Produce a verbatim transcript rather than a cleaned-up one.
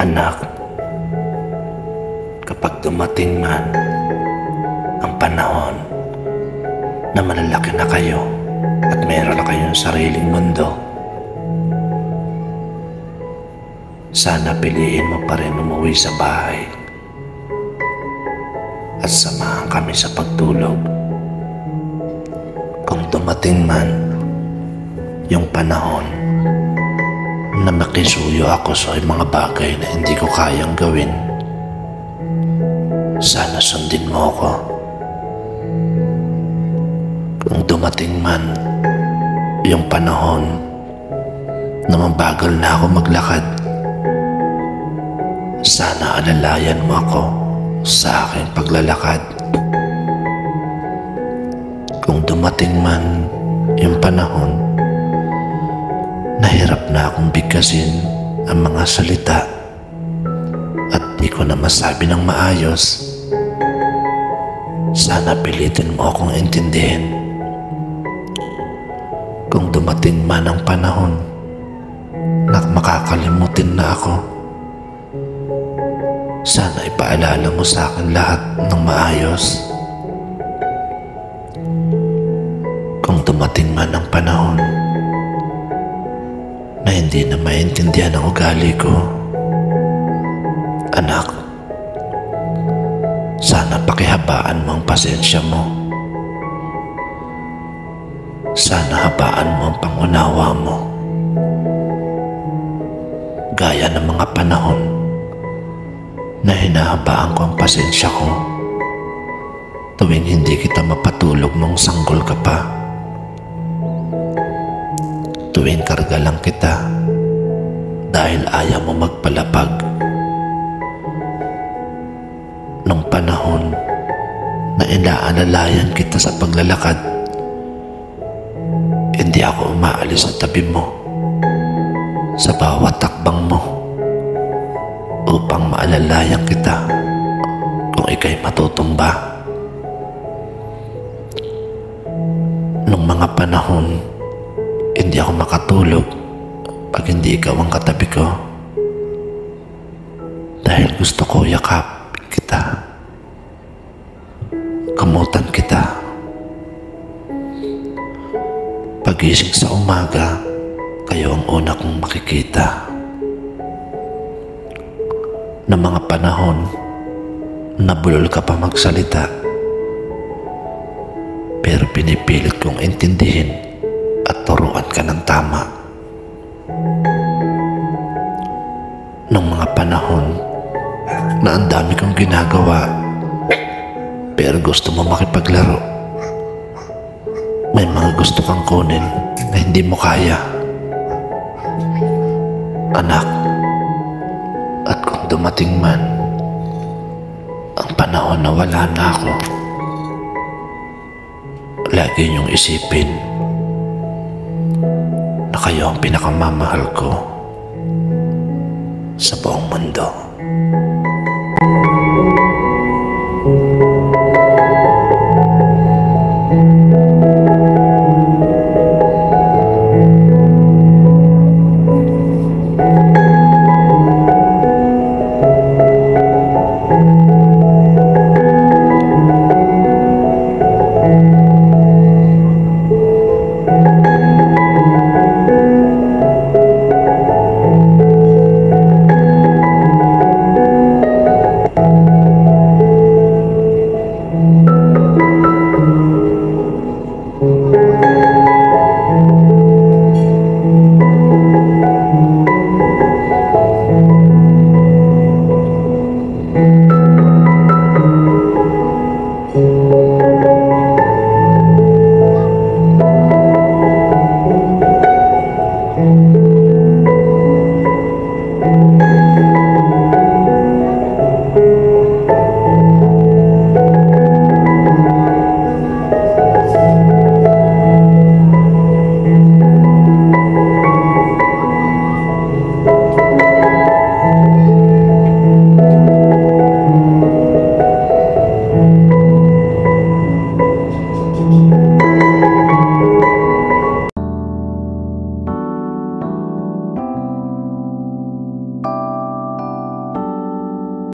Anak, kapag dumating man ang panahon na malalaki na kayo at mayroon na kayong sariling mundo, sana piliin mo pa rin umuwi sa bahay at samahan kami sa pagtulog. Kung dumating man yung panahon na makisuyo ako sa mga bagay na hindi ko kayang gawin, sana sundin mo ako. Kung dumating man yung panahon na mabagal na ako maglakad, sana alalayan mo ako sa aking paglalakad. Kung dumating man yung panahon na hirap na akong bigkasin ang mga salita at di ko na masabi ng maayos, sana pilitin mo akong intindihin. Kung dumating man ang panahon na makakalimutin na ako, sana ipaalala mo sa akin lahat ng maayos. Kung dumating man ang panahon na hindi na maintindihan ang ugali ko, anak, sana pakihabaan mo ang pasensya mo. Sana habaan mo ang pangunawa mo. Gaya ng mga panahon na hinahabaan ko ang pasensya ko tuwing hindi kita mapatulog nung sanggol ka pa, tuwing karga lang kita dahil ayaw mo magpalapag, nung panahon na inaalalayan kita sa paglalakad, hindi ako umaalis sa tabi mo sa bawat takbang mo upang maalalayan kita kung ika'y matutumba. Nung mga panahon hindi ako makatulog pag hindi ikaw ang katabi ko, dahil gusto ko yakap kita, kamutan kita. Pagising sa umaga, kayo ang una kong makikita. Na mga panahon na bulol ka pa magsalita, pero pinipilit kong intindihin at turuan ka ng tama. Nung mga panahon na ang dami kong ginagawa, pero gusto mo makipaglaro, may mga gusto kang kunin na hindi mo kaya, anak. At kung dumating man ang panahon na wala na ako, lagi niyong isipin na kayo ang pinakamamahal ko sa buong mundo.